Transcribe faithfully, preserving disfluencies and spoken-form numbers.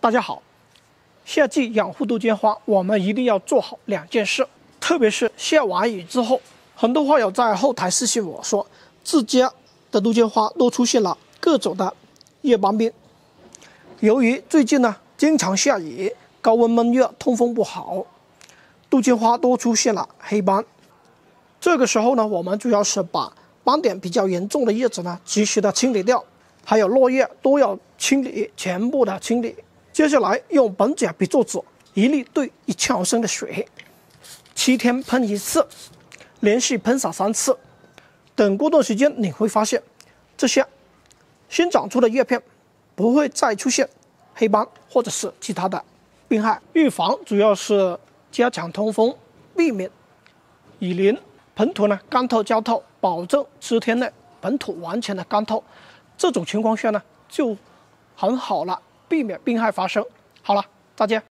大家好，夏季养护杜鹃花，我们一定要做好两件事，特别是下完雨之后，很多花友在后台私信我说，自家的杜鹃花都出现了各种的叶斑病。由于最近呢经常下雨，高温闷热，通风不好，杜鹃花都出现了黑斑。这个时候呢，我们主要是把斑点比较严重的叶子呢及时的清理掉，还有落叶都要清理，全部的清理。接下来用苯甲吡唑酯一粒兑一千毫升的水，七天喷一次，连续喷洒三次。等过段时间，你会发现这些新长出的叶片不会再出现黑斑或者是其他的病害。预防主要是加强通风，避免雨淋，盆土呢干透浇透，保证十天内盆土完全的干透。这种情况下呢就很好了，避免病害发生。好了，再见。